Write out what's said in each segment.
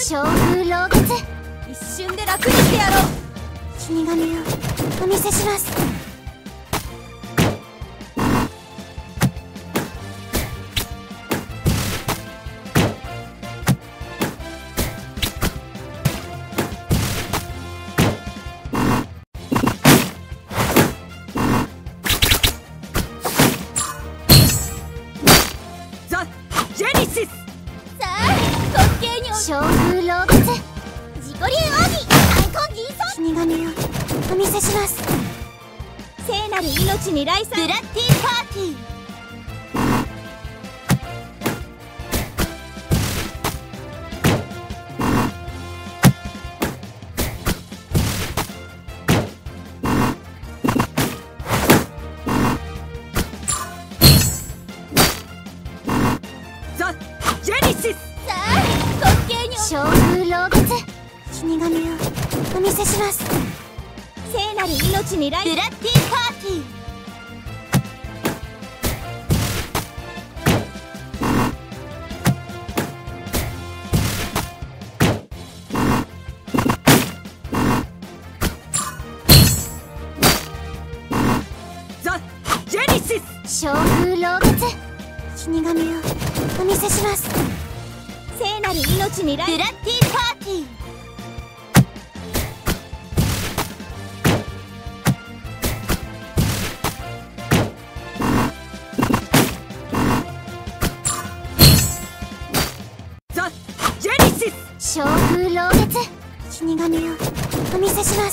強風老月、 一瞬で楽にしてやろう。 死神をお見せします。 ザ・ジェニシス。 さあ滑稽に強風老月、自己流奥義アイコン銀尊、死神をお見せします。 聖なる命に来賛。 ブラッディパーティー、 ザ・ジェニシス。 さあ滑稽に強風老月、死神をお見せします。 聖なる命に来ブラッディパーティー、 ザ・ジェニシス。 強風老月、死神をお見せします。 聖なる命に来ブラッディパーティー、 ザ・ジェニシス。 強風老月、死神をお見せします。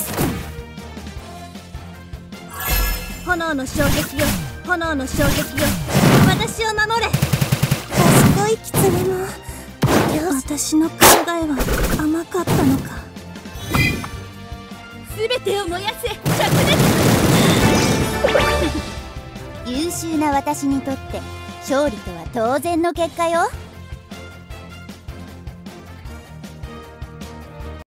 炎の衝撃よ、炎の衝撃よ、私を守れ。 賢い狐も私の考えは甘かったのか。 すべてを燃やせ、灼熱。 優秀な私にとって勝利とは当然の結果よ。